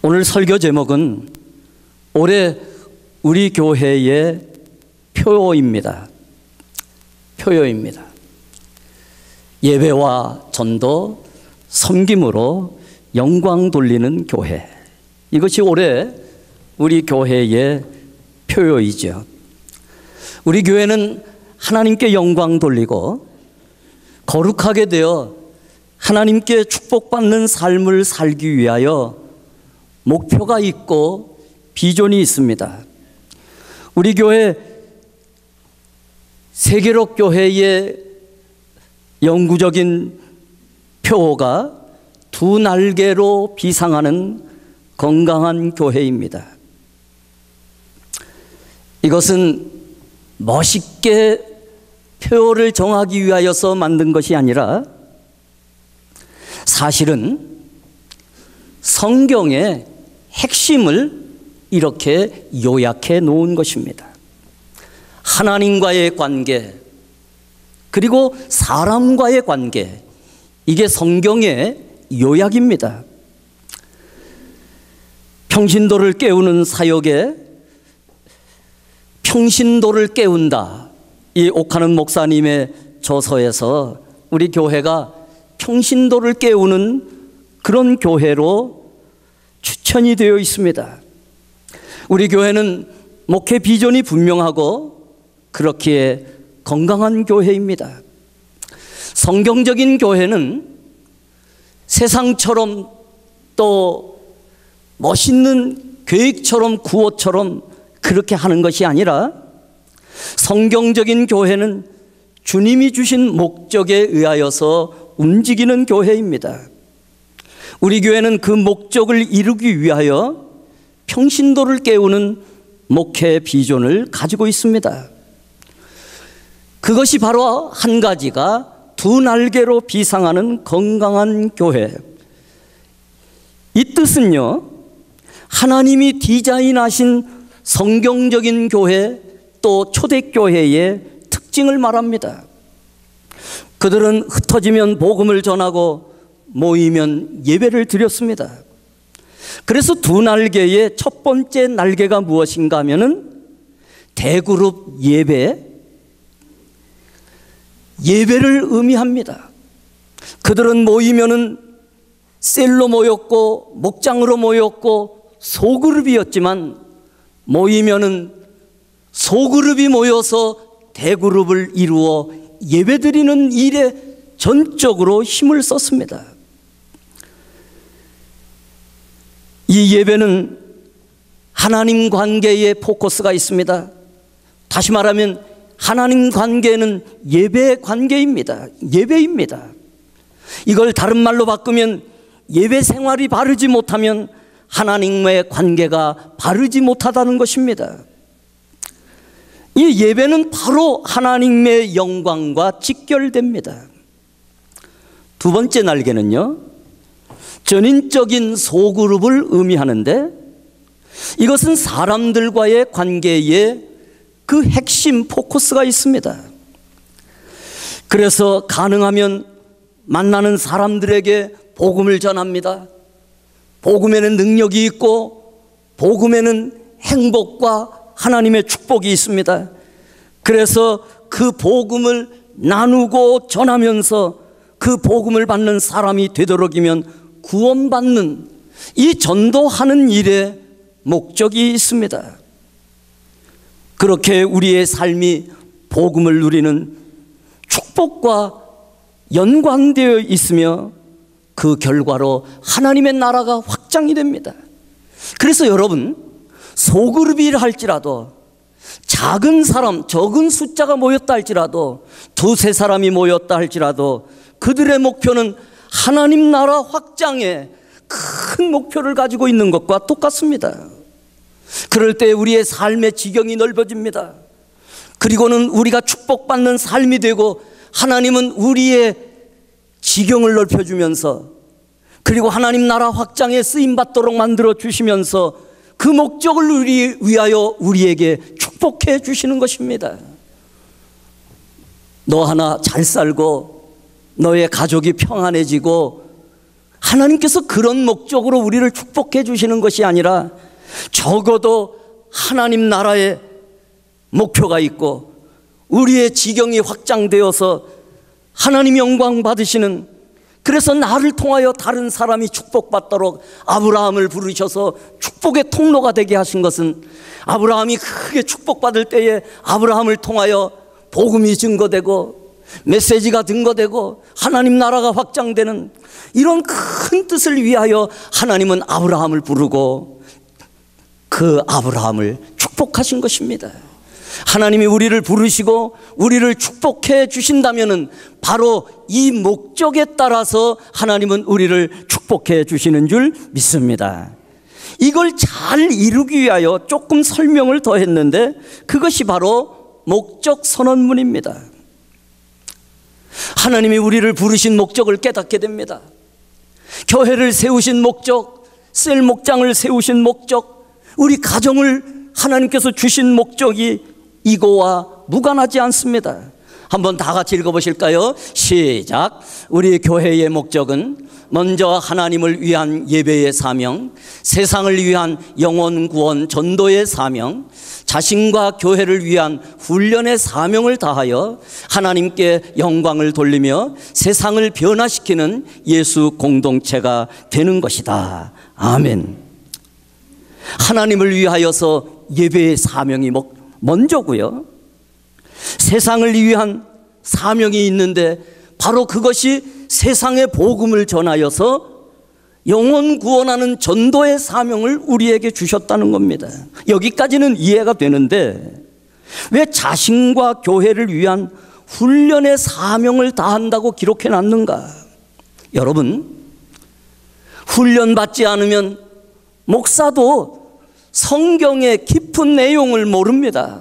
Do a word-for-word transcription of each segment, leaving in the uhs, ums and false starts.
오늘 설교 제목은 올해 우리 교회의 표요입니다. 표요입니다. 예배와 전도, 섬김으로 영광 돌리는 교회. 이것이 올해 우리 교회의 표요이죠. 우리 교회는 하나님께 영광 돌리고 거룩하게 되어 하나님께 축복받는 삶을 살기 위하여 목표가 있고 비전이 있습니다. 우리 교회 세계록 교회의 영구적인 표어가 두 날개로 비상하는 건강한 교회입니다. 이것은 멋있게 표어를 정하기 위하여서 만든 것이 아니라 사실은 성경의 핵심을 이렇게 요약해 놓은 것입니다. 하나님과의 관계, 그리고 사람과의 관계, 이게 성경의 요약입니다. 평신도를 깨우는 사역에 평신도를 깨운다, 이 옥하는 목사님의 저서에서 우리 교회가 평신도를 깨우는 그런 교회로 추천이 되어 있습니다. 우리 교회는 목회 비전이 분명하고 그렇기에 건강한 교회입니다. 성경적인 교회는 세상처럼 또 멋있는 계획처럼 구호처럼 그렇게 하는 것이 아니라 성경적인 교회는 주님이 주신 목적에 의하여서 움직이는 교회입니다. 우리 교회는 그 목적을 이루기 위하여 평신도를 깨우는 목회 비전을 가지고 있습니다. 그것이 바로 한 가지가 두 날개로 비상하는 건강한 교회. 이 뜻은요, 하나님이 디자인하신 성경적인 교회 또 초대교회의 특징을 말합니다. 그들은 흩어지면 복음을 전하고 모이면 예배를 드렸습니다. 그래서 두 날개의 첫 번째 날개가 무엇인가 하면은 대그룹 예배, 예배를 의미합니다. 그들은 모이면은 셀로 모였고 목장으로 모였고 소그룹이었지만 모이면은 소그룹이 모여서 대그룹을 이루어 예배드리는 일에 전적으로 힘을 썼습니다. 이 예배는 하나님 관계에 포커스가 있습니다. 다시 말하면 하나님 관계는 예배 관계입니다. 예배입니다. 이걸 다른 말로 바꾸면 예배 생활이 바르지 못하면 하나님과의 관계가 바르지 못하다는 것입니다. 이 예배는 바로 하나님의 영광과 직결됩니다. 두 번째 날개는요, 전인적인 소그룹을 의미하는데 이것은 사람들과의 관계에 그 핵심 포커스가 있습니다. 그래서 가능하면 만나는 사람들에게 복음을 전합니다. 복음에는 능력이 있고 복음에는 행복과 하나님의 축복이 있습니다. 그래서 그 복음을 나누고 전하면서 그 복음을 받는 사람이 되도록이면 구원받는 이 전도하는 일에 목적이 있습니다. 그렇게 우리의 삶이 복음을 누리는 축복과 연관되어 있으며 그 결과로 하나님의 나라가 확장이 됩니다. 그래서 여러분, 소그룹이라 할지라도 작은 사람, 적은 숫자가 모였다 할지라도 두세 사람이 모였다 할지라도 그들의 목표는 하나님 나라 확장에 큰 목표를 가지고 있는 것과 똑같습니다. 그럴 때 우리의 삶의 지경이 넓어집니다. 그리고는 우리가 축복받는 삶이 되고 하나님은 우리의 지경을 넓혀주면서 그리고 하나님 나라 확장에 쓰임받도록 만들어 주시면서 그 목적을 우리 위하여 우리에게 축복해 주시는 것입니다. 너 하나 잘 살고 너의 가족이 평안해지고 하나님께서 그런 목적으로 우리를 축복해 주시는 것이 아니라 적어도 하나님 나라의 목표가 있고 우리의 지경이 확장되어서 하나님 영광 받으시는, 그래서 나를 통하여 다른 사람이 축복받도록 아브라함을 부르셔서 축복의 통로가 되게 하신 것은, 아브라함이 크게 축복받을 때에 아브라함을 통하여 복음이 증거되고 메시지가 증거되고 하나님 나라가 확장되는 이런 큰 뜻을 위하여 하나님은 아브라함을 부르고 그 아브라함을 축복하신 것입니다. 하나님이 우리를 부르시고 우리를 축복해 주신다면은 바로 이 목적에 따라서 하나님은 우리를 축복해 주시는 줄 믿습니다. 이걸 잘 이루기 위하여 조금 설명을 더 했는데 그것이 바로 목적 선언문입니다. 하나님이 우리를 부르신 목적을 깨닫게 됩니다. 교회를 세우신 목적, 셀 목장을 세우신 목적, 우리 가정을 하나님께서 주신 목적이 이거와 무관하지 않습니다. 한번 다 같이 읽어보실까요? 시작. 우리 교회의 목적은 먼저 하나님을 위한 예배의 사명, 세상을 위한 영혼 구원 전도의 사명, 자신과 교회를 위한 훈련의 사명을 다하여 하나님께 영광을 돌리며 세상을 변화시키는 예수 공동체가 되는 것이다. 아멘. 하나님을 위하여서 예배의 사명이 먼저고요, 세상을 위한 사명이 있는데 바로 그것이 세상의 복음을 전하여서 영혼 구원하는 전도의 사명을 우리에게 주셨다는 겁니다. 여기까지는 이해가 되는데 왜 자신과 교회를 위한 훈련의 사명을 다한다고 기록해 놨는가? 여러분, 훈련받지 않으면 목사도 성경의 깊은 내용을 모릅니다.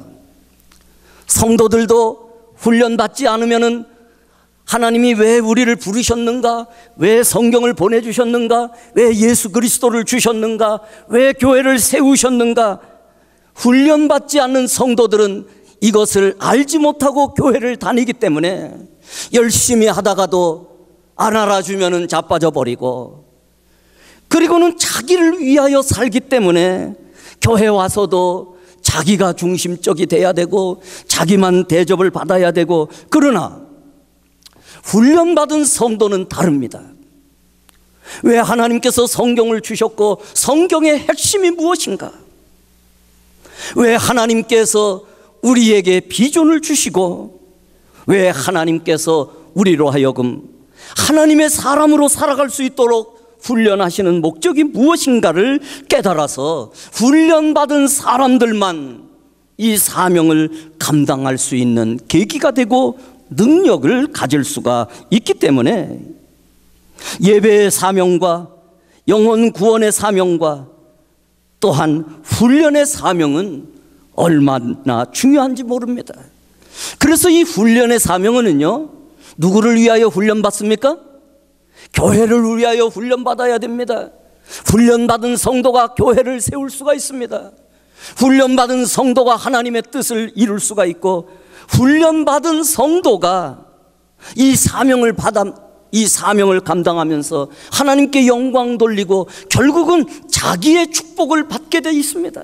성도들도 훈련받지 않으면은 하나님이 왜 우리를 부르셨는가? 왜 성경을 보내주셨는가? 왜 예수 그리스도를 주셨는가? 왜 교회를 세우셨는가? 훈련받지 않는 성도들은 이것을 알지 못하고 교회를 다니기 때문에 열심히 하다가도 안 알아주면은 자빠져 버리고, 그리고는 자기를 위하여 살기 때문에 교회 와서도 자기가 중심적이 돼야 되고 자기만 대접을 받아야 되고, 그러나 훈련받은 성도는 다릅니다. 왜 하나님께서 성경을 주셨고 성경의 핵심이 무엇인가? 왜 하나님께서 우리에게 비전을 주시고 왜 하나님께서 우리로 하여금 하나님의 사람으로 살아갈 수 있도록 훈련하시는 목적이 무엇인가를 깨달아서 훈련받은 사람들만 이 사명을 감당할 수 있는 계기가 되고 능력을 가질 수가 있기 때문에 예배의 사명과 영혼 구원의 사명과 또한 훈련의 사명은 얼마나 중요한지 모릅니다. 그래서 이 훈련의 사명은요, 누구를 위하여 훈련받습니까? 교회를 위하여 훈련받아야 됩니다. 훈련받은 성도가 교회를 세울 수가 있습니다. 훈련받은 성도가 하나님의 뜻을 이룰 수가 있고, 훈련받은 성도가 이 사명을 받아 이 사명을 감당하면서 하나님께 영광 돌리고 결국은 자기의 축복을 받게 돼 있습니다.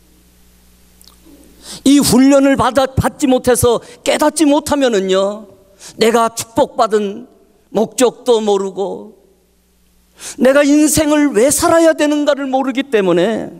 이 훈련을 받아, 받지 못해서 깨닫지 못하면은요, 내가 축복받은 목적도 모르고 내가 인생을 왜 살아야 되는가를 모르기 때문에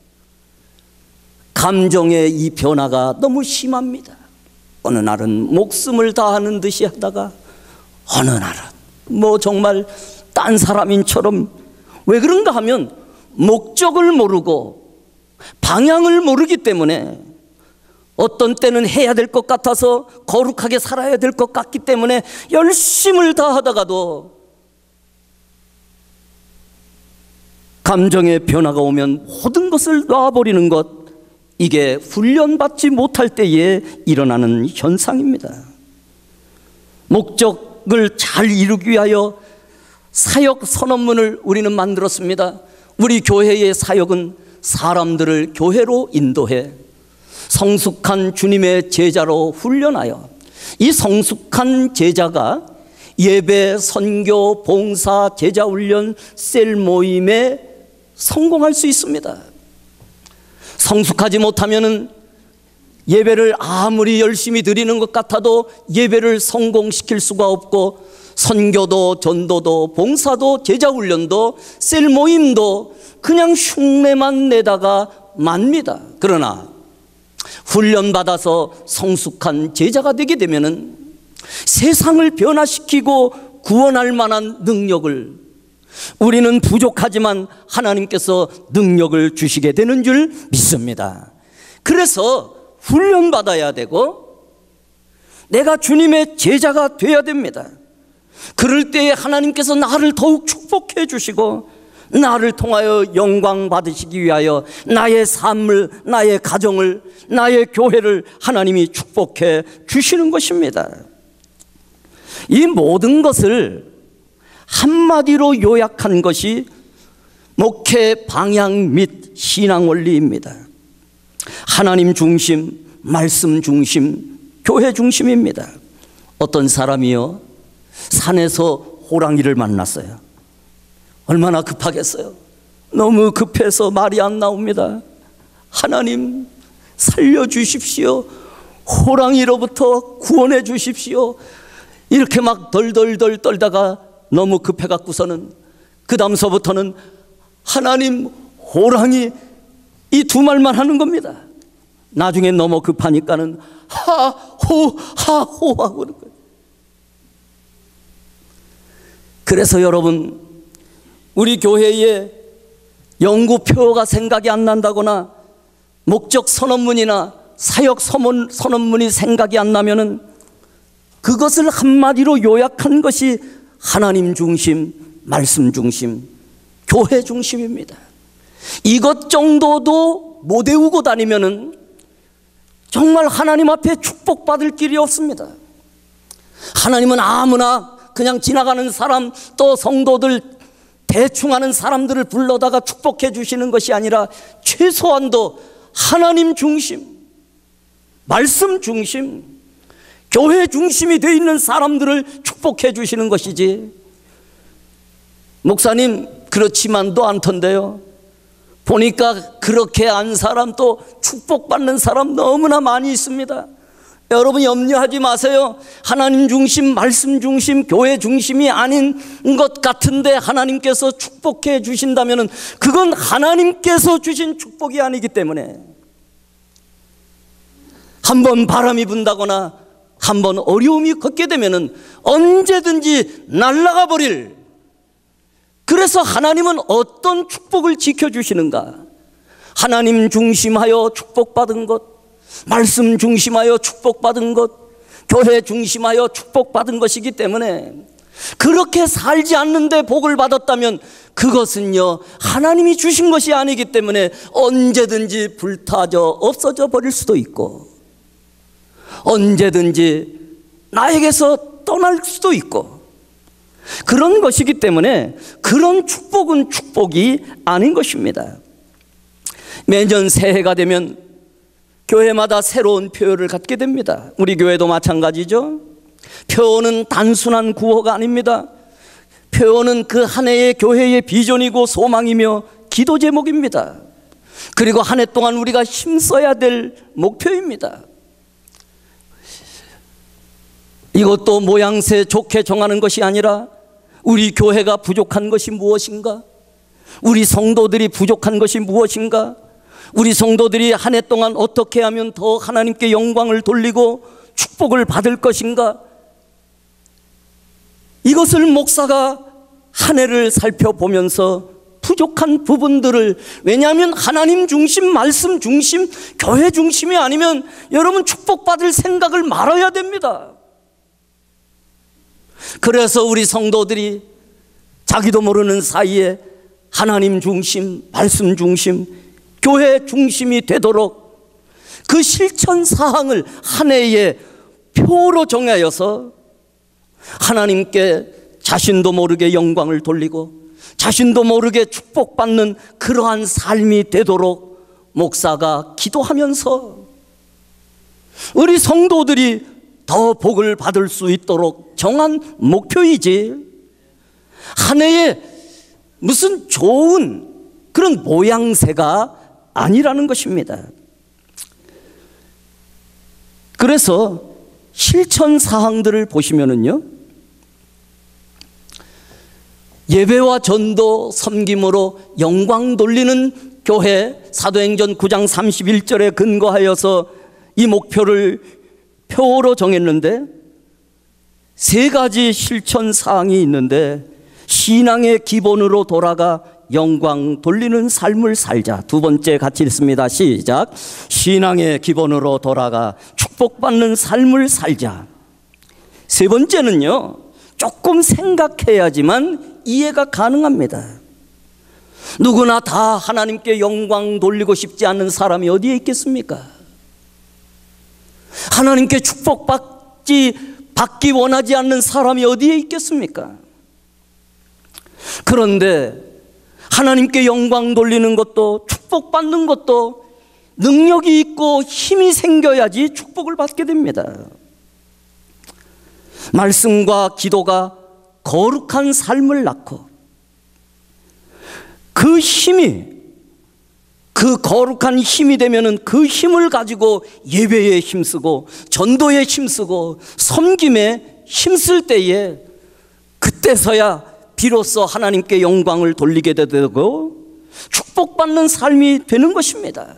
감정의 이 변화가 너무 심합니다. 어느 날은 목숨을 다하는 듯이 하다가 어느 날은 뭐 정말 딴 사람인처럼, 왜 그런가 하면 목적을 모르고 방향을 모르기 때문에 어떤 때는 해야 될 것 같아서 거룩하게 살아야 될 것 같기 때문에 열심을 다하다가도 감정의 변화가 오면 모든 것을 놔버리는 것, 이게 훈련받지 못할 때에 일어나는 현상입니다. 목적을 잘 이루기 위하여 사역 선언문을 우리는 만들었습니다. 우리 교회의 사역은 사람들을 교회로 인도해 성숙한 주님의 제자로 훈련하여 이 성숙한 제자가 예배, 선교, 봉사, 제자훈련, 셀 모임에 성공할 수 있습니다. 성숙하지 못하면은 예배를 아무리 열심히 드리는 것 같아도 예배를 성공시킬 수가 없고, 선교도 전도도 봉사도 제자훈련도 셀 모임도 그냥 흉내만 내다가 맙니다. 그러나 훈련받아서 성숙한 제자가 되게 되면은 세상을 변화시키고 구원할 만한 능력을, 우리는 부족하지만 하나님께서 능력을 주시게 되는 줄 믿습니다. 그래서 훈련받아야 되고 내가 주님의 제자가 되어야 됩니다. 그럴 때에 하나님께서 나를 더욱 축복해 주시고 나를 통하여 영광 받으시기 위하여 나의 삶을, 나의 가정을, 나의 교회를 하나님이 축복해 주시는 것입니다. 이 모든 것을 한마디로 요약한 것이 목회 방향 및 신앙 원리입니다. 하나님 중심, 말씀 중심, 교회 중심입니다. 어떤 사람이요, 산에서 호랑이를 만났어요. 얼마나 급하겠어요. 너무 급해서 말이 안 나옵니다. 하나님 살려주십시오, 호랑이로부터 구원해 주십시오, 이렇게 막 덜덜덜 떨다가 너무 급해갖고서는 그 다음서부터는 하나님, 호랑이, 이 두 말만 하는 겁니다. 나중에 너무 급하니까는 하호 하호 하고 그러는 거예요. 그래서 여러분, 우리 교회에 연구표가 생각이 안 난다거나 목적 선언문이나 사역 선언문이 생각이 안 나면은 그것을 한마디로 요약한 것이 하나님 중심, 말씀 중심, 교회 중심입니다. 이것 정도도 못 외우고 다니면은 정말 하나님 앞에 축복받을 길이 없습니다. 하나님은 아무나 그냥 지나가는 사람, 또 성도들 대충 하는 사람들을 불러다가 축복해 주시는 것이 아니라 최소한도 하나님 중심, 말씀 중심, 교회 중심이 되어 있는 사람들을 축복해 주시는 것이지, 목사님 그렇지만도 않던데요, 보니까 그렇게 안 사람, 또 축복받는 사람 너무나 많이 있습니다. 여러분 염려하지 마세요. 하나님 중심, 말씀 중심, 교회 중심이 아닌 것 같은데 하나님께서 축복해 주신다면 그건 하나님께서 주신 축복이 아니기 때문에, 한번 바람이 분다거나 한번 어려움이 걷게 되면 언제든지 날아가 버릴, 그래서 하나님은 어떤 축복을 지켜주시는가? 하나님 중심하여 축복받은 것, 말씀 중심하여 축복받은 것, 교회 중심하여 축복받은 것이기 때문에, 그렇게 살지 않는데 복을 받았다면 그것은요 하나님이 주신 것이 아니기 때문에 언제든지 불타져 없어져 버릴 수도 있고, 언제든지 나에게서 떠날 수도 있고, 그런 것이기 때문에 그런 축복은 축복이 아닌 것입니다. 매년 새해가 되면 교회마다 새로운 표어를 갖게 됩니다. 우리 교회도 마찬가지죠. 표어는 단순한 구호가 아닙니다. 표어는 그 한 해의 교회의 비전이고 소망이며 기도 제목입니다. 그리고 한 해 동안 우리가 힘써야 될 목표입니다. 이것도 모양새 좋게 정하는 것이 아니라 우리 교회가 부족한 것이 무엇인가? 우리 성도들이 부족한 것이 무엇인가? 우리 성도들이 한 해 동안 어떻게 하면 더 하나님께 영광을 돌리고 축복을 받을 것인가? 이것을 목사가 한 해를 살펴보면서 부족한 부분들을, 왜냐하면 하나님 중심, 말씀 중심, 교회 중심이 아니면 여러분 축복받을 생각을 말아야 됩니다. 그래서 우리 성도들이 자기도 모르는 사이에 하나님 중심, 말씀 중심, 교회 중심이 되도록 그 실천 사항을 한 해의 표로 정하여서 하나님께 자신도 모르게 영광을 돌리고 자신도 모르게 축복받는 그러한 삶이 되도록 목사가 기도하면서 우리 성도들이 더 복을 받을 수 있도록 정한 목표이지, 한 해에 무슨 좋은 그런 모양새가 아니라는 것입니다. 그래서 실천 사항들을 보시면은요, 예배와 전도 섬김으로 영광 돌리는 교회, 사도행전 구 장 삼십일 절에 근거하여서 이 목표를 표로 정했는데, 세 가지 실천 사항이 있는데, 신앙의 기본으로 돌아가 영광 돌리는 삶을 살자. 두 번째 같이 읽습니다. 시작. 신앙의 기본으로 돌아가 축복받는 삶을 살자. 세 번째는요, 조금 생각해야지만 이해가 가능합니다. 누구나 다 하나님께 영광 돌리고 싶지 않은 사람이 어디에 있겠습니까? 하나님께 축복받지 받기 원하지 않는 사람이 어디에 있겠습니까? 그런데 하나님께 영광 돌리는 것도, 축복받는 것도 능력이 있고 힘이 생겨야지 축복을 받게 됩니다. 말씀과 기도가 거룩한 삶을 낳고, 그 힘이, 그 거룩한 힘이 되면은 그 힘을 가지고 예배에 힘쓰고 전도에 힘쓰고 섬김에 힘쓸 때에, 그때서야 비로소 하나님께 영광을 돌리게 되고 축복받는 삶이 되는 것입니다.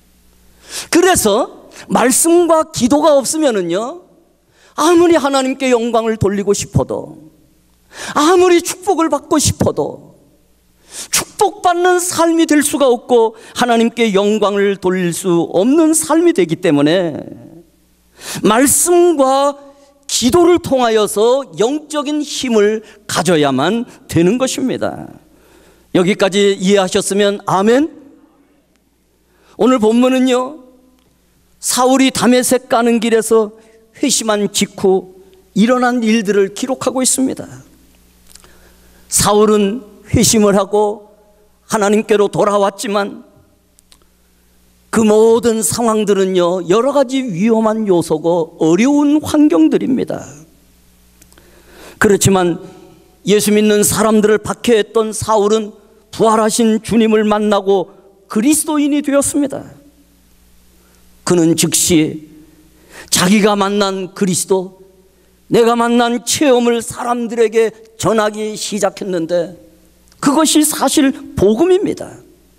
그래서 말씀과 기도가 없으면은요, 아무리 하나님께 영광을 돌리고 싶어도, 아무리 축복을 받고 싶어도 축복받는 삶이 될 수가 없고 하나님께 영광을 돌릴 수 없는 삶이 되기 때문에 말씀과 기도를 통하여서 영적인 힘을 가져야만 되는 것입니다. 여기까지 이해하셨으면 아멘. 오늘 본문은요, 사울이 다메섹 가는 길에서 회심한 직후 일어난 일들을 기록하고 있습니다. 사울은 회심을 하고 하나님께로 돌아왔지만 그 모든 상황들은요, 여러 가지 위험한 요소고 어려운 환경들입니다. 그렇지만 예수 믿는 사람들을 박해했던 사울은 부활하신 주님을 만나고 그리스도인이 되었습니다. 그는 즉시 자기가 만난 그리스도, 내가 만난 체험을 사람들에게 전하기 시작했는데, 그것이 사실 복음입니다.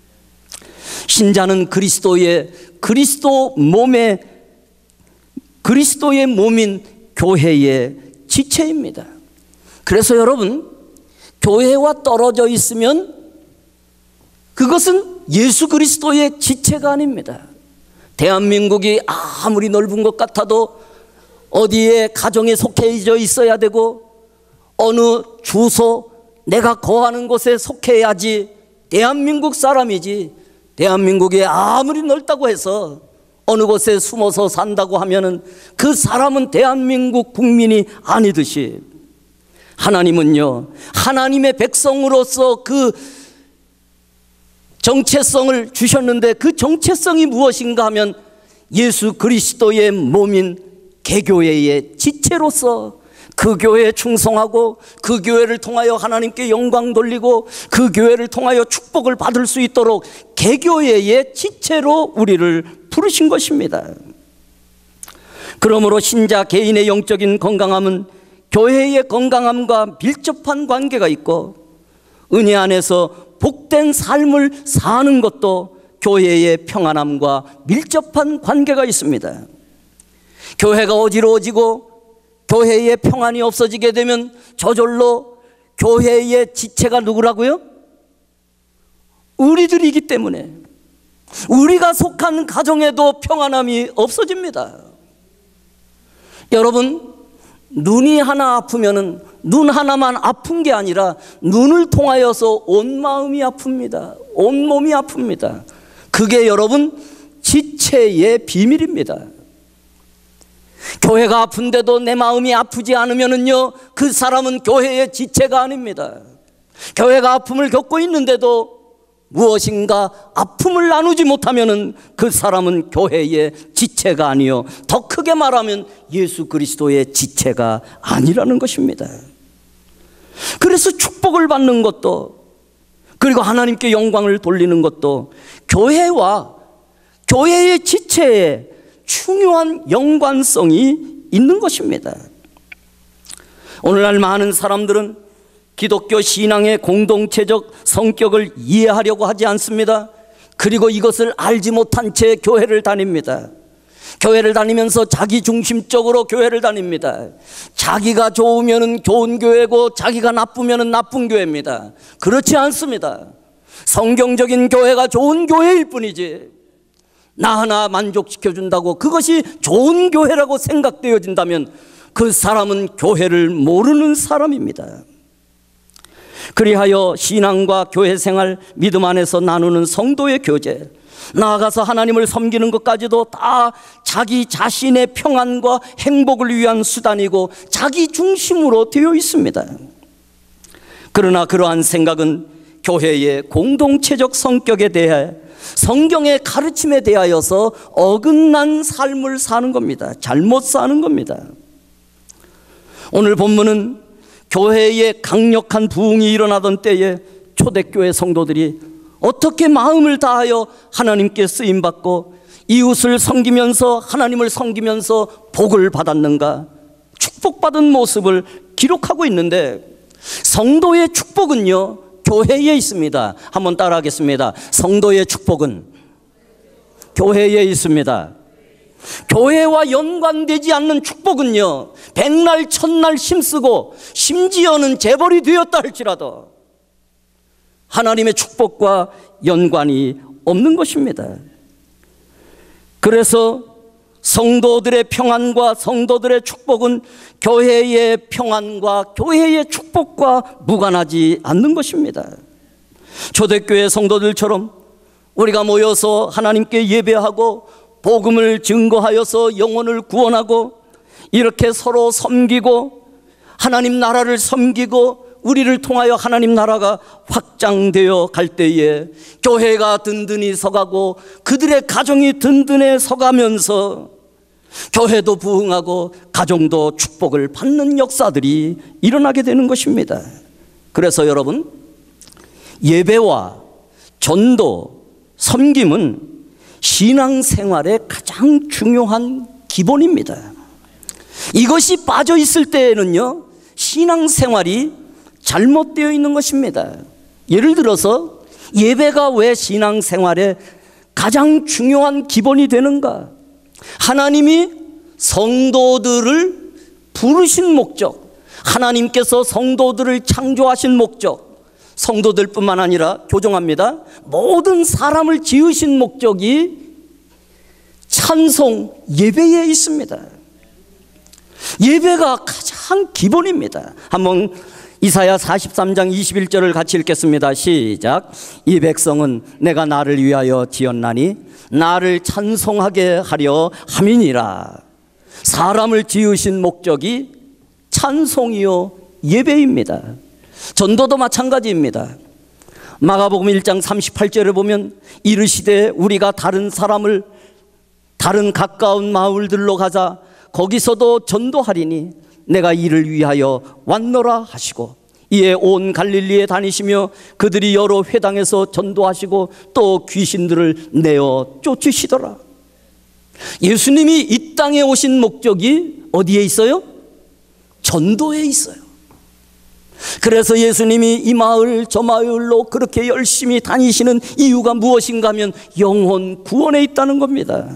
신자는 그리스도의 그리스도 몸의 그리스도의 몸인 교회의 지체입니다. 그래서 여러분, 교회와 떨어져 있으면 그것은 예수 그리스도의 지체가 아닙니다. 대한민국이 아무리 넓은 것 같아도 어디에 가정에 속해져 있어야 되고, 어느 주소, 내가 거하는 곳에 속해야지 대한민국 사람이지, 대한민국이 아무리 넓다고 해서 어느 곳에 숨어서 산다고 하면은 그 사람은 대한민국 국민이 아니듯이, 하나님은요, 하나님의 백성으로서 그 정체성을 주셨는데, 그 정체성이 무엇인가 하면 예수 그리스도의 몸인 개교회의 지체로서 그 교회에 충성하고, 그 교회를 통하여 하나님께 영광 돌리고, 그 교회를 통하여 축복을 받을 수 있도록 개교회의 지체로 우리를 부르신 것입니다. 그러므로 신자 개인의 영적인 건강함은 교회의 건강함과 밀접한 관계가 있고, 은혜 안에서 복된 삶을 사는 것도 교회의 평안함과 밀접한 관계가 있습니다. 교회가 어지러워지고 교회의 평안이 없어지게 되면 저절로 교회의 지체가 누구라고요? 우리들이기 때문에 우리가 속한 가정에도 평안함이 없어집니다. 여러분, 눈이 하나 아프면은 눈 하나만 아픈 게 아니라 눈을 통하여서 온 마음이 아픕니다. 온 몸이 아픕니다. 그게 여러분 지체의 비밀입니다. 교회가 아픈데도 내 마음이 아프지 않으면은요, 그 사람은 교회의 지체가 아닙니다. 교회가 아픔을 겪고 있는데도 무엇인가 아픔을 나누지 못하면은 그 사람은 교회의 지체가 아니요, 더 크게 말하면 예수 그리스도의 지체가 아니라는 것입니다. 그래서 축복을 받는 것도, 그리고 하나님께 영광을 돌리는 것도 교회와 교회의 지체에 중요한 연관성이 있는 것입니다. 오늘날 많은 사람들은 기독교 신앙의 공동체적 성격을 이해하려고 하지 않습니다. 그리고 이것을 알지 못한 채 교회를 다닙니다. 교회를 다니면서 자기 중심적으로 교회를 다닙니다. 자기가 좋으면 좋은 교회고 자기가 나쁘면 나쁜 교회입니다. 그렇지 않습니다. 성경적인 교회가 좋은 교회일 뿐이지, 나 하나 만족시켜준다고 그것이 좋은 교회라고 생각되어진다면 그 사람은 교회를 모르는 사람입니다. 그리하여 신앙과 교회 생활, 믿음 안에서 나누는 성도의 교제, 나아가서 하나님을 섬기는 것까지도 다 자기 자신의 평안과 행복을 위한 수단이고 자기 중심으로 되어 있습니다. 그러나 그러한 생각은 교회의 공동체적 성격에 대해, 성경의 가르침에 대하여서 어긋난 삶을 사는 겁니다. 잘못 사는 겁니다. 오늘 본문은 교회에 강력한 부흥이 일어나던 때에 초대교회 성도들이 어떻게 마음을 다하여 하나님께 쓰임받고 이웃을 섬기면서 하나님을 섬기면서 복을 받았는가, 축복받은 모습을 기록하고 있는데, 성도의 축복은요 교회에 있습니다. 한번 따라하겠습니다. 성도의 축복은 교회에 있습니다. 교회와 연관되지 않는 축복은요, 백날 천날 힘쓰고 심지어는 재벌이 되었다 할지라도 하나님의 축복과 연관이 없는 것입니다. 그래서 성도들의 평안과 성도들의 축복은 교회의 평안과 교회의 축복과 무관하지 않는 것입니다. 초대교회 성도들처럼 우리가 모여서 하나님께 예배하고 복음을 증거하여서 영혼을 구원하고 이렇게 서로 섬기고 하나님 나라를 섬기고 우리를 통하여 하나님 나라가 확장되어 갈 때에 교회가 든든히 서가고 그들의 가정이 든든해 서가면서 교회도 부흥하고 가정도 축복을 받는 역사들이 일어나게 되는 것입니다. 그래서 여러분, 예배와 전도, 섬김은 신앙생활의 가장 중요한 기본입니다. 이것이 빠져 있을 때에는요, 신앙생활이 잘못되어 있는 것입니다. 예를 들어서 예배가 왜 신앙생활의 가장 중요한 기본이 되는가? 하나님이 성도들을 부르신 목적, 하나님께서 성도들을 창조하신 목적, 성도들뿐만 아니라 교정합니다, 모든 사람을 지으신 목적이 찬송, 예배에 있습니다. 예배가 가장 기본입니다. 한번 이사야 사십삼 장 이십일 절을 같이 읽겠습니다. 시작. 이 백성은 내가 나를 위하여 지었나니 나를 찬송하게 하려 함이니라. 사람을 지으신 목적이 찬송이요 예배입니다. 전도도 마찬가지입니다. 마가복음 일 장 삼십팔 절에 보면 이르시되 우리가 다른 사람을 다른 가까운 마을들로 가자 거기서도 전도하리니 내가 이를 위하여 왔노라 하시고 이에 온 갈릴리에 다니시며 그들이 여러 회당에서 전도하시고 또 귀신들을 내어 쫓으시더라. 예수님이 이 땅에 오신 목적이 어디에 있어요? 전도에 있어요. 그래서 예수님이 이 마을 저 마을로 그렇게 열심히 다니시는 이유가 무엇인가 하면 영혼 구원에 있다는 겁니다.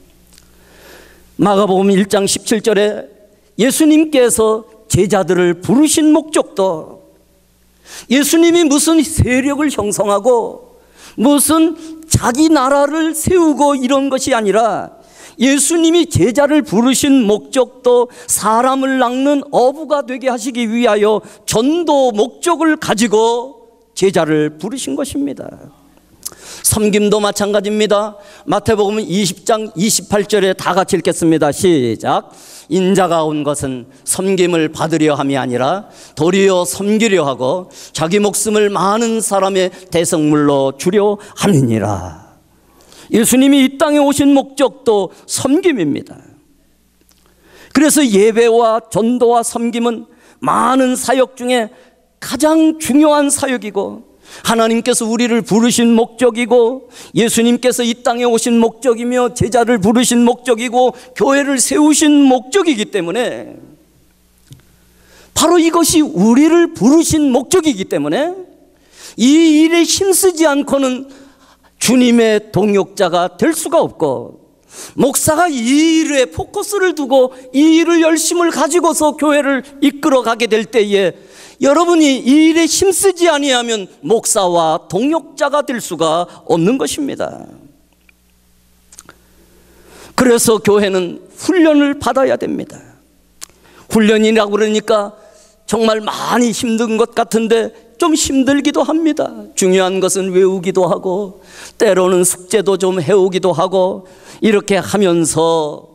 마가복음 일 장 십칠 절에 예수님께서 제자들을 부르신 목적도 예수님이 무슨 세력을 형성하고 무슨 자기 나라를 세우고 이런 것이 아니라 예수님이 제자를 부르신 목적도 사람을 낚는 어부가 되게 하시기 위하여 전도 목적을 가지고 제자를 부르신 것입니다. 섬김도 마찬가지입니다. 마태복음 이십 장 이십팔 절에 다 같이 읽겠습니다. 시작. 인자가 온 것은 섬김을 받으려 함이 아니라 도리어 섬기려 하고 자기 목숨을 많은 사람의 대성물로 주려 함이니라. 예수님이 이 땅에 오신 목적도 섬김입니다. 그래서 예배와 전도와 섬김은 많은 사역 중에 가장 중요한 사역이고, 하나님께서 우리를 부르신 목적이고, 예수님께서 이 땅에 오신 목적이며, 제자를 부르신 목적이고, 교회를 세우신 목적이기 때문에, 바로 이것이 우리를 부르신 목적이기 때문에 이 일에 힘쓰지 않고는 주님의 동역자가 될 수가 없고, 목사가 이 일에 포커스를 두고 이 일을 열심을 가지고서 교회를 이끌어 가게 될 때에 여러분이 이 일에 힘쓰지 아니하면 목사와 동역자가 될 수가 없는 것입니다. 그래서 교회는 훈련을 받아야 됩니다. 훈련이라고 그러니까 정말 많이 힘든 것 같은데 좀 힘들기도 합니다. 중요한 것은 외우기도 하고, 때로는 숙제도 좀 해오기도 하고, 이렇게 하면서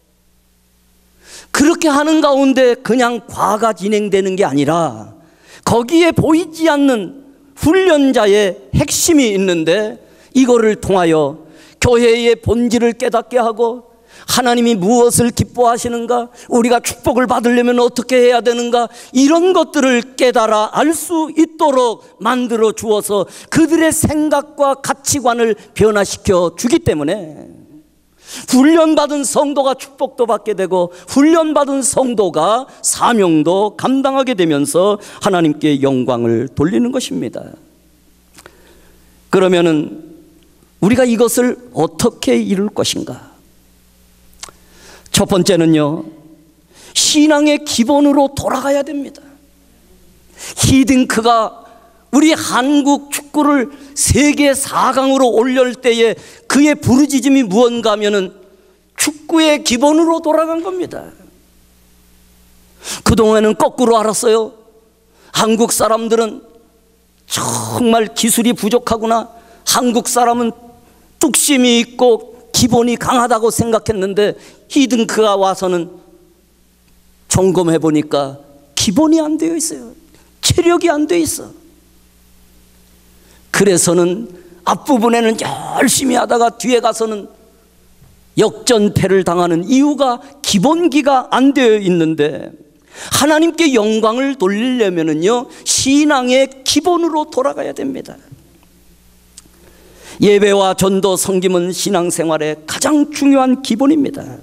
그렇게 하는 가운데 그냥 과가 진행되는 게 아니라 거기에 보이지 않는 훈련자의 핵심이 있는데, 이거를 통하여 교회의 본질을 깨닫게 하고, 하나님이 무엇을 기뻐하시는가, 우리가 축복을 받으려면 어떻게 해야 되는가, 이런 것들을 깨달아 알 수 있도록 만들어 주어서 그들의 생각과 가치관을 변화시켜 주기 때문에 훈련받은 성도가 축복도 받게 되고, 훈련받은 성도가 사명도 감당하게 되면서 하나님께 영광을 돌리는 것입니다. 그러면은 우리가 이것을 어떻게 이룰 것인가? 첫 번째는요, 신앙의 기본으로 돌아가야 됩니다. 히딩크가 우리 한국 축구를 세계 사 강으로 올릴 때에 그의 부르짖음이 무언가 하면은 축구의 기본으로 돌아간 겁니다. 그동안은 거꾸로 알았어요. 한국 사람들은 정말 기술이 부족하구나, 한국 사람은 뚝심이 있고 기본이 강하다고 생각했는데, 히딩크가 와서는 점검해 보니까 기본이 안 되어 있어요. 체력이 안 되어 있어. 그래서는 앞부분에는 열심히 하다가 뒤에 가서는 역전패를 당하는 이유가 기본기가 안 되어 있는데, 하나님께 영광을 돌리려면은요, 신앙의 기본으로 돌아가야 됩니다. 예배와 전도, 섬김은 신앙생활의 가장 중요한 기본입니다.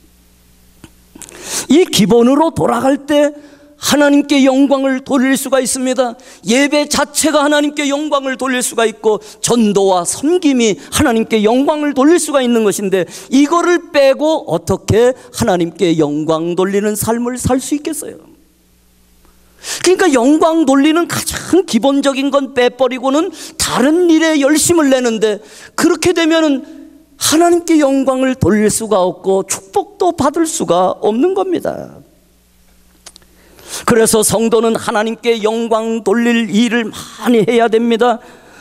이 기본으로 돌아갈 때 하나님께 영광을 돌릴 수가 있습니다. 예배 자체가 하나님께 영광을 돌릴 수가 있고, 전도와 섬김이 하나님께 영광을 돌릴 수가 있는 것인데, 이거를 빼고 어떻게 하나님께 영광 돌리는 삶을 살 수 있겠어요? 그러니까 영광 돌리는 가장 기본적인 건 빼버리고는 다른 일에 열심을 내는데, 그렇게 되면은 하나님께 영광을 돌릴 수가 없고 축복도 받을 수가 없는 겁니다. 그래서 성도는 하나님께 영광 돌릴 일을 많이 해야 됩니다.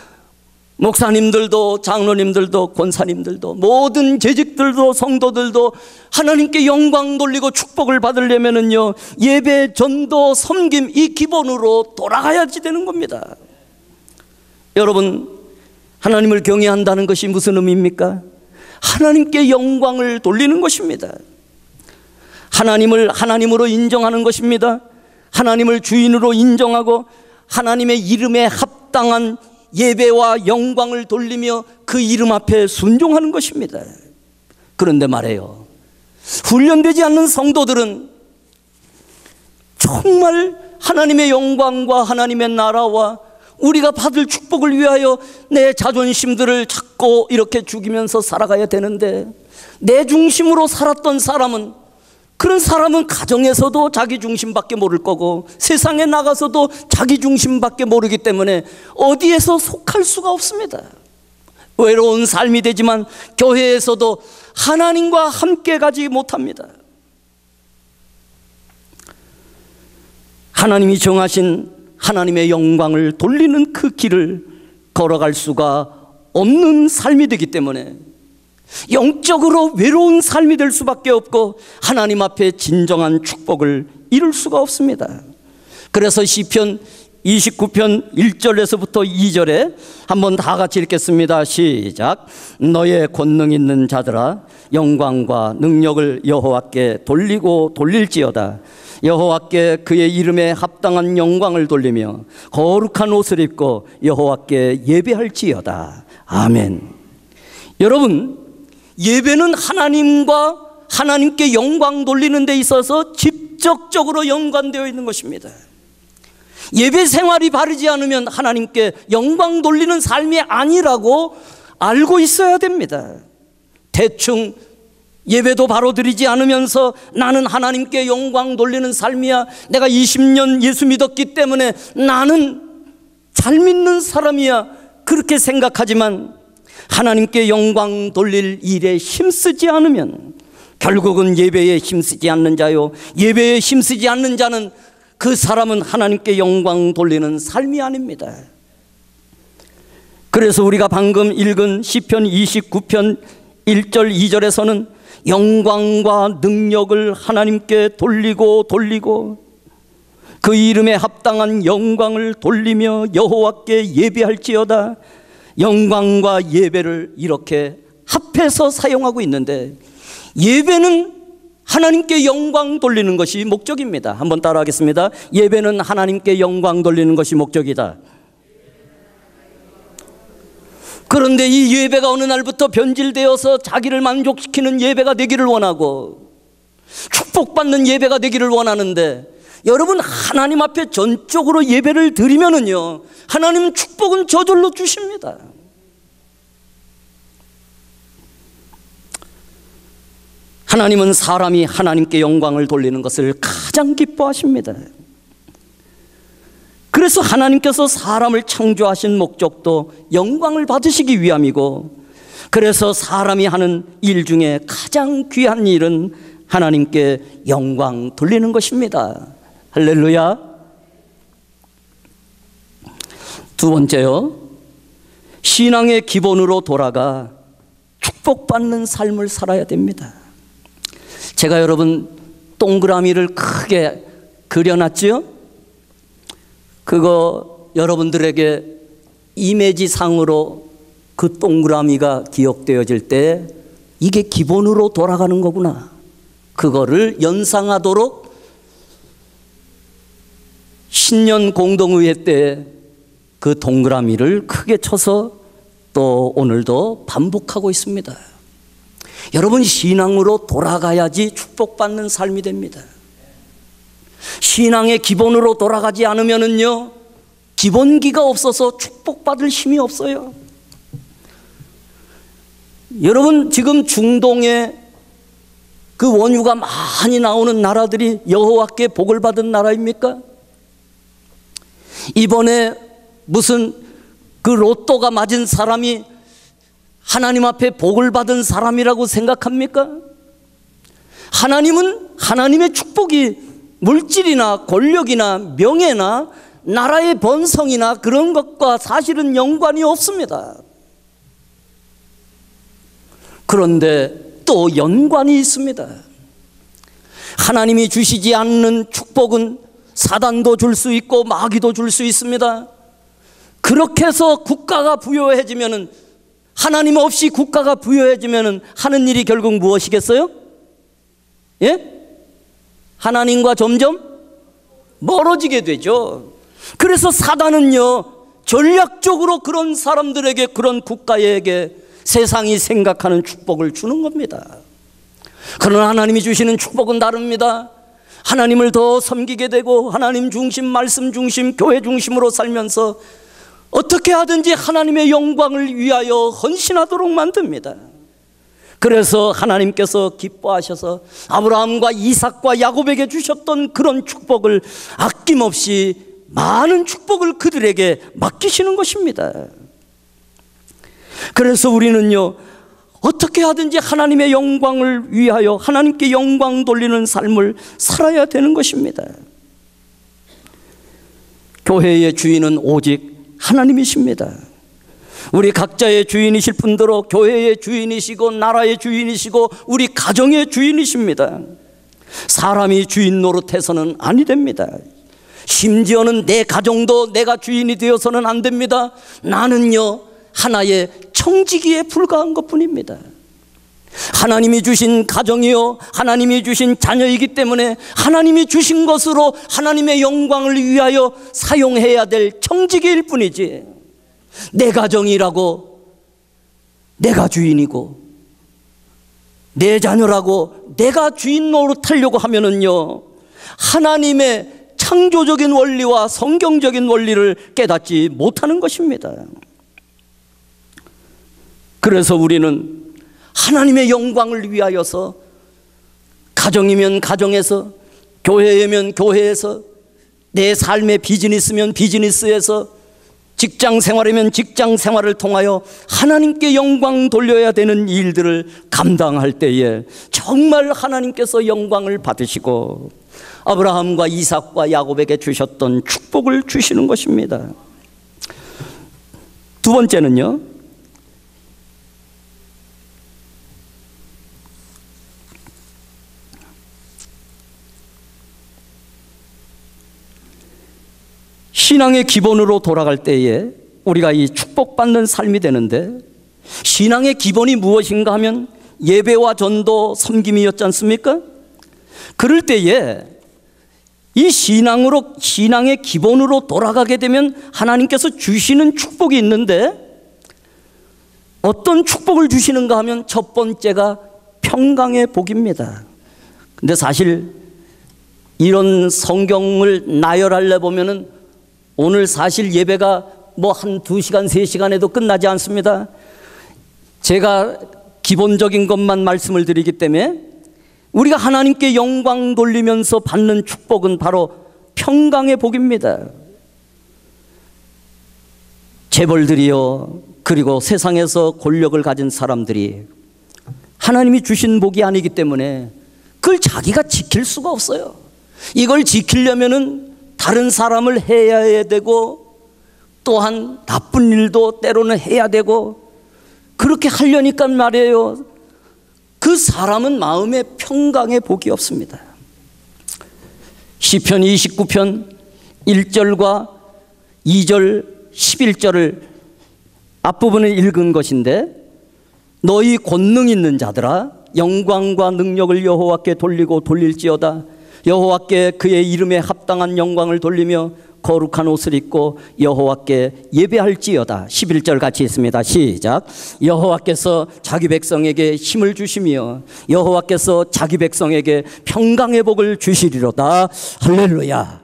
목사님들도, 장로님들도, 권사님들도, 모든 재직들도, 성도들도 하나님께 영광 돌리고 축복을 받으려면은요, 예배, 전도, 섬김, 이 기본으로 돌아가야지 되는 겁니다. 여러분, 하나님을 경외한다는 것이 무슨 의미입니까? 하나님께 영광을 돌리는 것입니다. 하나님을 하나님으로 인정하는 것입니다. 하나님을 주인으로 인정하고 하나님의 이름에 합당한 예배와 영광을 돌리며 그 이름 앞에 순종하는 것입니다. 그런데 말이에요, 훈련되지 않는 성도들은 정말 하나님의 영광과 하나님의 나라와 우리가 받을 축복을 위하여 내 자존심들을 찾고 이렇게 죽이면서 살아가야 되는데, 내 중심으로 살았던 사람은, 그런 사람은 가정에서도 자기 중심밖에 모를 거고 세상에 나가서도 자기 중심밖에 모르기 때문에 어디에서 속할 수가 없습니다. 외로운 삶이 되지만 교회에서도 하나님과 함께 가지 못합니다. 하나님이 정하신 하나님의 영광을 돌리는 그 길을 걸어갈 수가 없는 삶이 되기 때문에 영적으로 외로운 삶이 될 수밖에 없고 하나님 앞에 진정한 축복을 이룰 수가 없습니다. 그래서 시편 이십구 편 일 절에서부터 이 절에 한번 다 같이 읽겠습니다. 시작. 너의 권능 있는 자들아, 영광과 능력을 여호와께 돌리고 돌릴지어다. 여호와께 그의 이름에 합당한 영광을 돌리며 거룩한 옷을 입고 여호와께 예배할지어다. 아멘. 여러분, 예배는 하나님과 하나님께 영광 돌리는 데 있어서 직접적으로 연관되어 있는 것입니다. 예배 생활이 바르지 않으면 하나님께 영광 돌리는 삶이 아니라고 알고 있어야 됩니다. 대충 예배도 바로 드리지 않으면서 나는 하나님께 영광 돌리는 삶이야, 내가 이십 년 예수 믿었기 때문에 나는 잘 믿는 사람이야, 그렇게 생각하지만 하나님께 영광 돌릴 일에 힘쓰지 않으면 결국은 예배에 힘쓰지 않는 자요, 예배에 힘쓰지 않는 자는 그 사람은 하나님께 영광 돌리는 삶이 아닙니다. 그래서 우리가 방금 읽은 시편 이십구 편 일 절 이 절에서는 영광과 능력을 하나님께 돌리고 돌리고 그 이름에 합당한 영광을 돌리며 여호와께 예배할지어다. 영광과 예배를 이렇게 합해서 사용하고 있는데, 예배는 하나님께 영광 돌리는 것이 목적입니다. 한번 따라하겠습니다. 예배는 하나님께 영광 돌리는 것이 목적이다. 그런데 이 예배가 어느 날부터 변질되어서 자기를 만족시키는 예배가 되기를 원하고 축복받는 예배가 되기를 원하는데, 여러분, 하나님 앞에 전적으로 예배를 드리면은요, 하나님 축복은 저절로 주십니다. 하나님은 사람이 하나님께 영광을 돌리는 것을 가장 기뻐하십니다. 그래서 하나님께서 사람을 창조하신 목적도 영광을 받으시기 위함이고, 그래서 사람이 하는 일 중에 가장 귀한 일은 하나님께 영광 돌리는 것입니다. 할렐루야. 두 번째요, 신앙의 기본으로 돌아가 축복받는 삶을 살아야 됩니다. 제가 여러분 동그라미를 크게 그려놨지요? 그거 여러분들에게 이미지 상으로 그 동그라미가 기억되어질 때 이게 기본으로 돌아가는 거구나, 그거를 연상하도록 신년 공동의회 때 그 동그라미를 크게 쳐서 또 오늘도 반복하고 있습니다. 여러분, 신앙으로 돌아가야지 축복받는 삶이 됩니다. 신앙의 기본으로 돌아가지 않으면은요, 기본기가 없어서 축복받을 힘이 없어요. 여러분, 지금 중동에 그 원유가 많이 나오는 나라들이 여호와께 복을 받은 나라입니까? 이번에 무슨 그 로또가 맞은 사람이 하나님 앞에 복을 받은 사람이라고 생각합니까? 하나님은 하나님의 축복이 물질이나 권력이나 명예나 나라의 번성이나 그런 것과 사실은 연관이 없습니다. 그런데 또 연관이 있습니다. 하나님이 주시지 않는 축복은 사단도 줄 수 있고 마귀도 줄 수 있습니다. 그렇게 해서 국가가 부유해지면은, 하나님 없이 국가가 부유해지면은 하는 일이 결국 무엇이겠어요? 예? 하나님과 점점 멀어지게 되죠. 그래서 사단은요, 전략적으로 그런 사람들에게, 그런 국가에게 세상이 생각하는 축복을 주는 겁니다. 그러나 하나님이 주시는 축복은 다릅니다. 하나님을 더 섬기게 되고 하나님 중심, 말씀 중심, 교회 중심으로 살면서 어떻게 하든지 하나님의 영광을 위하여 헌신하도록 만듭니다. 그래서 하나님께서 기뻐하셔서 아브라함과 이삭과 야곱에게 주셨던 그런 축복을 아낌없이 많은 축복을 그들에게 맡기시는 것입니다. 그래서 우리는요, 어떻게 하든지 하나님의 영광을 위하여 하나님께 영광 돌리는 삶을 살아야 되는 것입니다. 교회의 주인은 오직 하나님이십니다. 우리 각자의 주인이실 분들로 교회의 주인이시고 나라의 주인이시고 우리 가정의 주인이십니다. 사람이 주인 노릇해서는 아니 됩니다. 심지어는 내 가정도 내가 주인이 되어서는 안 됩니다. 나는요 하나의 청지기에 불과한 것뿐입니다. 하나님이 주신 가정이요 하나님이 주신 자녀이기 때문에 하나님이 주신 것으로 하나님의 영광을 위하여 사용해야 될 청지기일 뿐이지, 내 가정이라고 내가 주인이고 내 자녀라고 내가 주인 노릇하려고 하면은요 하나님의 창조적인 원리와 성경적인 원리를 깨닫지 못하는 것입니다. 그래서 우리는 하나님의 영광을 위하여서 가정이면 가정에서, 교회이면 교회에서, 내 삶의 비즈니스면 비즈니스에서, 직장 생활이면 직장 생활을 통하여 하나님께 영광 돌려야 되는 일들을 감당할 때에 정말 하나님께서 영광을 받으시고 아브라함과 이삭과 야곱에게 주셨던 축복을 주시는 것입니다. 두 번째는요, 신앙의 기본으로 돌아갈 때에 우리가 이 축복받는 삶이 되는데, 신앙의 기본이 무엇인가 하면 예배와 전도, 섬김이었지 않습니까? 그럴 때에 이 신앙으로, 신앙의 기본으로 돌아가게 되면 하나님께서 주시는 축복이 있는데, 어떤 축복을 주시는가 하면 첫 번째가 평강의 복입니다. 근데 사실 이런 성경을 나열하려 보면은 오늘 사실 예배가 뭐 한 두 시간, 세 시간에도 끝나지 않습니다. 제가 기본적인 것만 말씀을 드리기 때문에 우리가 하나님께 영광 돌리면서 받는 축복은 바로 평강의 복입니다. 재벌들이요, 그리고 세상에서 권력을 가진 사람들이 하나님이 주신 복이 아니기 때문에 그걸 자기가 지킬 수가 없어요. 이걸 지키려면은 다른 사람을 해야 되고 또한 나쁜 일도 때로는 해야 되고, 그렇게 하려니까 말이에요, 그 사람은 마음에 평강의 복이 없습니다. 시편 이십구 편 일 절과 이 절 십일 절을 앞부분을 읽은 것인데, 너희 권능 있는 자들아 영광과 능력을 여호와께 돌리고 돌릴지어다. 여호와께 그의 이름에 합당한 영광을 돌리며 거룩한 옷을 입고 여호와께 예배할지어다. 십일 절 같이 있습니다. 시작. 여호와께서 자기 백성에게 힘을 주시며 여호와께서 자기 백성에게 평강의 복을 주시리로다. 할렐루야.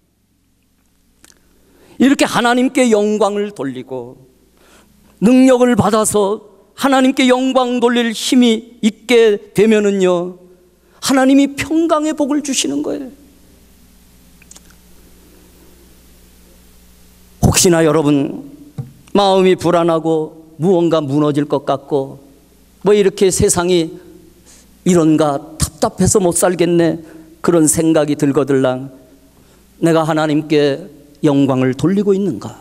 이렇게 하나님께 영광을 돌리고 능력을 받아서 하나님께 영광 돌릴 힘이 있게 되면은요 하나님이 평강의 복을 주시는 거예요. 혹시나 여러분 마음이 불안하고 무언가 무너질 것 같고 뭐 이렇게 세상이 이런가 답답해서 못 살겠네 그런 생각이 들거들랑 내가 하나님께 영광을 돌리고 있는가?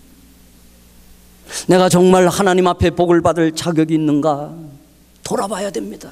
내가 정말 하나님 앞에 복을 받을 자격이 있는가? 돌아봐야 됩니다.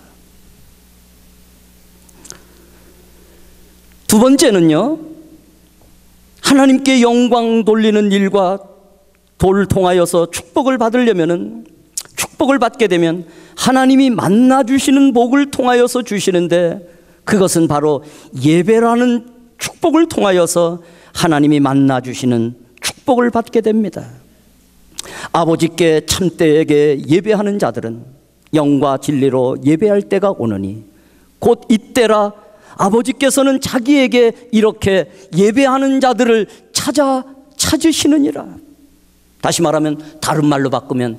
두 번째는요, 하나님께 영광 돌리는 일과 돌을 통하여서 축복을 받으려면은, 축복을 받게 되면 하나님이 만나주시는 복을 통하여서 주시는데, 그것은 바로 예배라는 축복을 통하여서 하나님이 만나주시는 축복을 받게 됩니다. 아버지께 참되에게 예배하는 자들은 영과 진리로 예배할 때가 오느니 곧 이때라 아버지께서는 자기에게 이렇게 예배하는 자들을 찾아 찾으시느니라. 다시 말하면, 다른 말로 바꾸면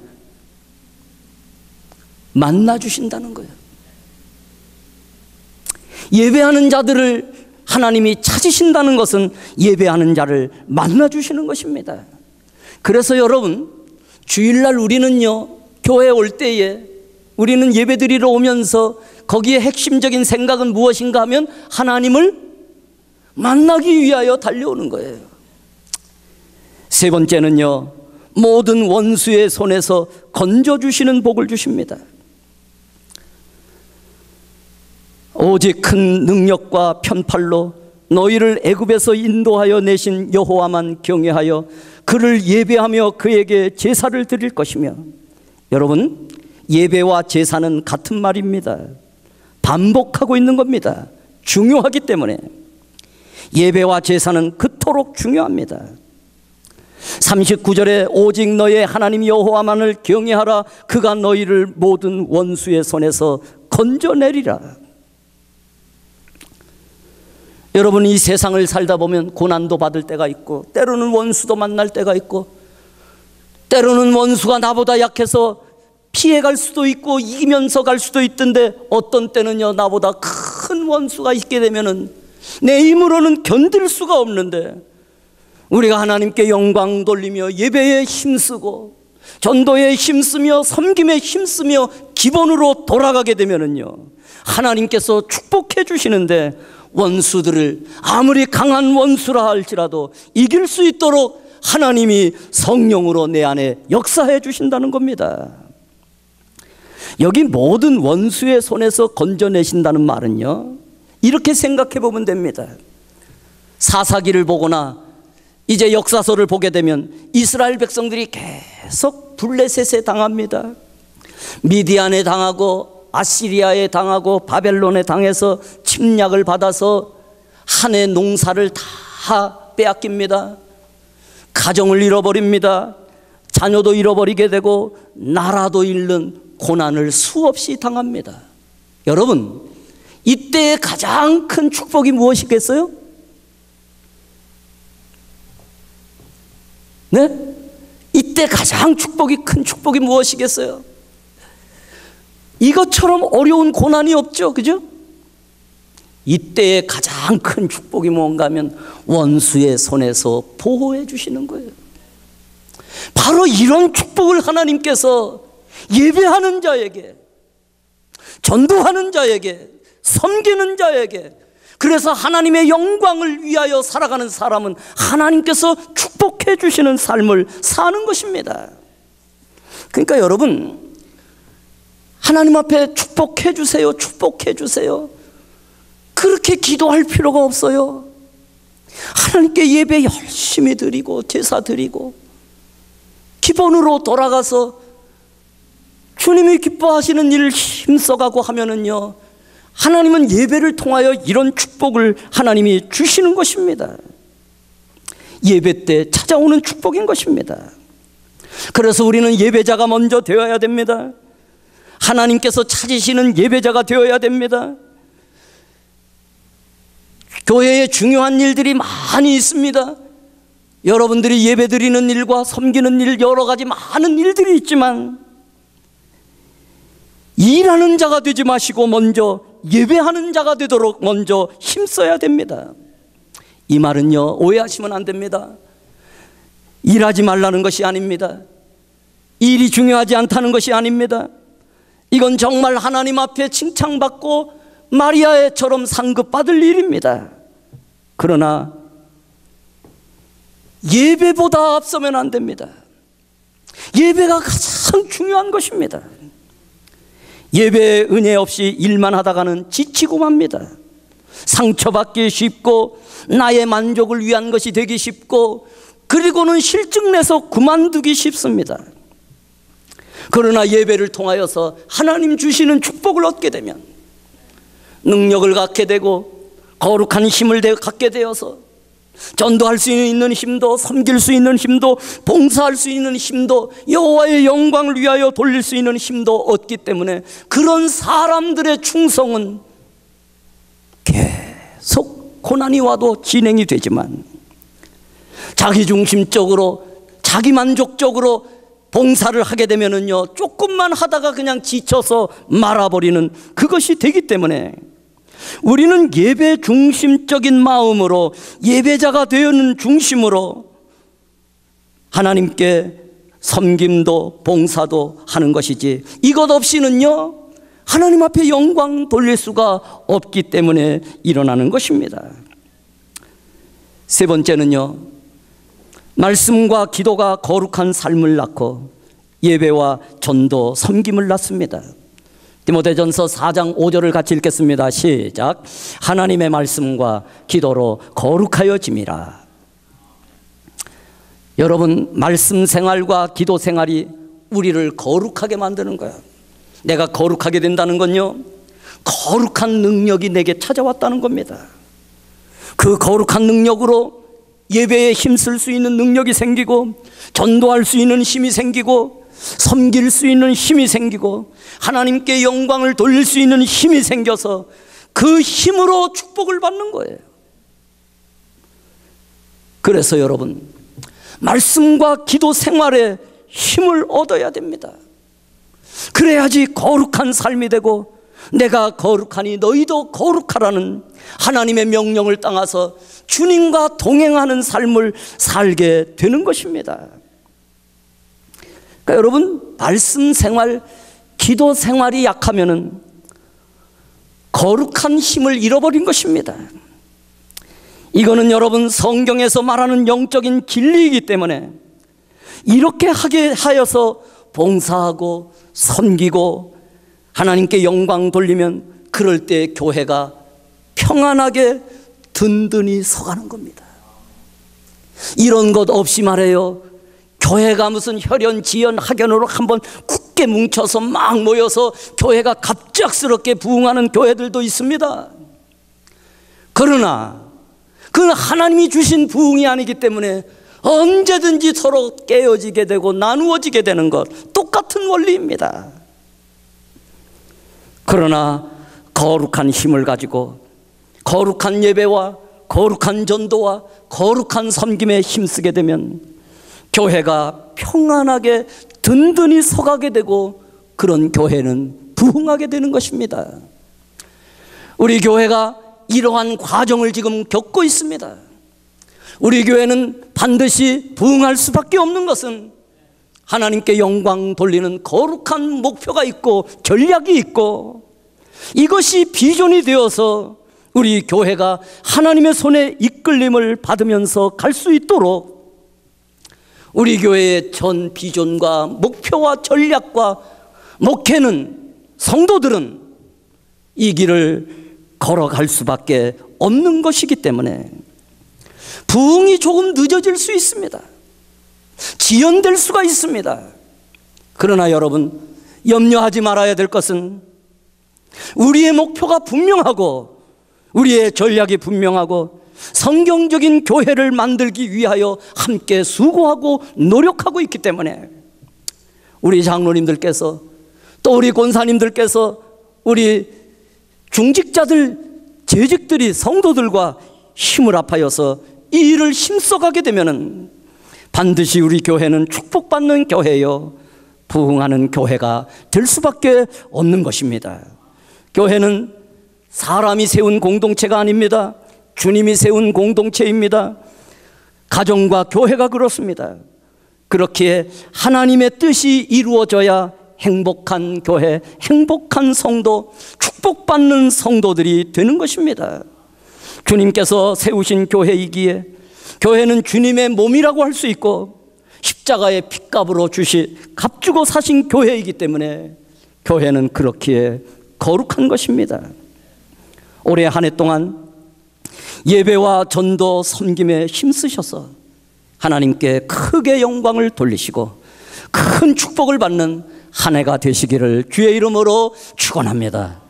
만나주신다는 거예요. 예배하는 자들을 하나님이 찾으신다는 것은 예배하는 자를 만나주시는 것입니다. 그래서 여러분, 주일날 우리는요 교회에 올 때에 우리는 예배드리러 오면서 거기에 핵심적인 생각은 무엇인가 하면 하나님을 만나기 위하여 달려오는 거예요. 세 번째는요, 모든 원수의 손에서 건져주시는 복을 주십니다. 오직 큰 능력과 편팔로 너희를 애굽에서 인도하여 내신 여호와만 경외하여 그를 예배하며 그에게 제사를 드릴 것이며. 여러분, 예배와 제사는 같은 말입니다. 반복하고 있는 겁니다. 중요하기 때문에. 예배와 제사는 그토록 중요합니다. 삼십구 절에 오직 너의 하나님 여호와만을 경외하라. 그가 너희를 모든 원수의 손에서 건져내리라. 여러분, 이 세상을 살다 보면 고난도 받을 때가 있고, 때로는 원수도 만날 때가 있고, 때로는 원수가 나보다 약해서 피해갈 수도 있고 이기면서 갈 수도 있던데, 어떤 때는요 나보다 큰 원수가 있게 되면은 내 힘으로는 견딜 수가 없는데, 우리가 하나님께 영광 돌리며 예배에 힘쓰고 전도에 힘쓰며 섬김에 힘쓰며 기본으로 돌아가게 되면은요 하나님께서 축복해 주시는데, 원수들을 아무리 강한 원수라 할지라도 이길 수 있도록 하나님이 성령으로 내 안에 역사해 주신다는 겁니다. 여기 모든 원수의 손에서 건져내신다는 말은요, 이렇게 생각해 보면 됩니다. 사사기를 보거나 이제 역사서를 보게 되면 이스라엘 백성들이 계속 블레셋에 당합니다. 미디안에 당하고 아시리아에 당하고 바벨론에 당해서 침략을 받아서 한 해 농사를 다 빼앗깁니다. 가정을 잃어버립니다. 자녀도 잃어버리게 되고 나라도 잃는 고난을 수없이 당합니다. 여러분, 이때의 가장 큰 축복이 무엇이겠어요? 네? 이때 가장 축복이 큰 축복이 무엇이겠어요? 이것처럼 어려운 고난이 없죠, 그죠? 이때의 가장 큰 축복이 뭔가 하면 원수의 손에서 보호해 주시는 거예요. 바로 이런 축복을 하나님께서 예배하는 자에게, 전도하는 자에게, 섬기는 자에게, 그래서 하나님의 영광을 위하여 살아가는 사람은 하나님께서 축복해 주시는 삶을 사는 것입니다. 그러니까 여러분, 하나님 앞에 축복해 주세요, 축복해 주세요, 그렇게 기도할 필요가 없어요. 하나님께 예배 열심히 드리고 제사 드리고 기본으로 돌아가서 주님이 기뻐하시는 일을 힘써가고 하면은요, 하나님은 예배를 통하여 이런 축복을 하나님이 주시는 것입니다. 예배 때 찾아오는 축복인 것입니다. 그래서 우리는 예배자가 먼저 되어야 됩니다. 하나님께서 찾으시는 예배자가 되어야 됩니다. 교회에 중요한 일들이 많이 있습니다. 여러분들이 예배 드리는 일과 섬기는 일, 여러 가지 많은 일들이 있지만 일하는 자가 되지 마시고 먼저 예배하는 자가 되도록 먼저 힘써야 됩니다. 이 말은요, 오해하시면 안 됩니다. 일하지 말라는 것이 아닙니다. 일이 중요하지 않다는 것이 아닙니다. 이건 정말 하나님 앞에 칭찬받고 마리아처럼 상급받을 일입니다. 그러나 예배보다 앞서면 안 됩니다. 예배가 가장 중요한 것입니다. 예배의 은혜 없이 일만 하다가는 지치고 맙니다. 상처받기 쉽고 나의 만족을 위한 것이 되기 쉽고, 그리고는 실증내서 그만두기 쉽습니다. 그러나 예배를 통하여서 하나님 주시는 축복을 얻게 되면 능력을 갖게 되고 거룩한 힘을 갖게 되어서 전도할 수 있는 힘도, 섬길 수 있는 힘도, 봉사할 수 있는 힘도, 여호와의 영광을 위하여 돌릴 수 있는 힘도 얻기 때문에 그런 사람들의 충성은 계속 고난이 와도 진행이 되지만, 자기중심적으로 자기만족적으로 봉사를 하게 되면은요, 조금만 하다가 그냥 지쳐서 말아버리는 그것이 되기 때문에 우리는 예배 중심적인 마음으로, 예배자가 되는 중심으로 하나님께 섬김도 봉사도 하는 것이지, 이것 없이는요 하나님 앞에 영광 돌릴 수가 없기 때문에 일어나는 것입니다. 세 번째는요, 말씀과 기도가 거룩한 삶을 낳고 예배와 전도, 섬김을 낳습니다. 디모데전서 사 장 오 절을 같이 읽겠습니다. 시작. 하나님의 말씀과 기도로 거룩하여짐이라. 여러분, 말씀 생활과 기도 생활이 우리를 거룩하게 만드는 거예요. 내가 거룩하게 된다는 건요, 거룩한 능력이 내게 찾아왔다는 겁니다. 그 거룩한 능력으로 예배에 힘쓸 수 있는 능력이 생기고, 전도할 수 있는 힘이 생기고, 섬길 수 있는 힘이 생기고, 하나님께 영광을 돌릴 수 있는 힘이 생겨서 그 힘으로 축복을 받는 거예요. 그래서 여러분, 말씀과 기도 생활에 힘을 얻어야 됩니다. 그래야지 거룩한 삶이 되고, 내가 거룩하니 너희도 거룩하라는 하나님의 명령을 따라서 주님과 동행하는 삶을 살게 되는 것입니다. 그러니까 여러분, 말씀 생활, 기도 생활이 약하면은 거룩한 힘을 잃어버린 것입니다. 이거는 여러분, 성경에서 말하는 영적인 진리이기 때문에 이렇게 하게 하여서 봉사하고 섬기고 하나님께 영광 돌리면 그럴 때 교회가 평안하게 든든히 서가는 겁니다. 이런 것 없이 말해요, 교회가 무슨 혈연, 지연, 학연으로 한번 굳게 뭉쳐서 막 모여서 교회가 갑작스럽게 부흥하는 교회들도 있습니다. 그러나 그 하나님이 주신 부흥이 아니기 때문에 언제든지 서로 깨어지게 되고 나누어지게 되는 것, 똑같은 원리입니다. 그러나 거룩한 힘을 가지고 거룩한 예배와 거룩한 전도와 거룩한 섬김에 힘쓰게 되면 교회가 평안하게 든든히 서가게 되고, 그런 교회는 부흥하게 되는 것입니다. 우리 교회가 이러한 과정을 지금 겪고 있습니다. 우리 교회는 반드시 부흥할 수밖에 없는 것은 하나님께 영광 돌리는 거룩한 목표가 있고 전략이 있고, 이것이 비전이 되어서 우리 교회가 하나님의 손에 이끌림을 받으면서 갈 수 있도록 우리 교회의 전 비전과 목표와 전략과 목회는, 성도들은 이 길을 걸어갈 수밖에 없는 것이기 때문에 부흥이 조금 늦어질 수 있습니다. 지연될 수가 있습니다. 그러나 여러분, 염려하지 말아야 될 것은 우리의 목표가 분명하고 우리의 전략이 분명하고 성경적인 교회를 만들기 위하여 함께 수고하고 노력하고 있기 때문에 우리 장로님들께서, 또 우리 권사님들께서, 우리 중직자들, 재직들이 성도들과 힘을 합하여서 이 일을 힘써가게 되면은 반드시 우리 교회는 축복받는 교회요, 부흥하는 교회가 될 수밖에 없는 것입니다. 교회는 사람이 세운 공동체가 아닙니다. 주님이 세운 공동체입니다. 가정과 교회가 그렇습니다. 그렇기에 하나님의 뜻이 이루어져야 행복한 교회, 행복한 성도, 축복받는 성도들이 되는 것입니다. 주님께서 세우신 교회이기에 교회는 주님의 몸이라고 할 수 있고 십자가의 핏값으로 주시 값주고 사신 교회이기 때문에 교회는 그렇기에 거룩한 것입니다. 올해 한 해 동안 예배와 전도, 섬김에 힘쓰셔서 하나님께 크게 영광을 돌리시고 큰 축복을 받는 한 해가 되시기를 주의 이름으로 축원합니다.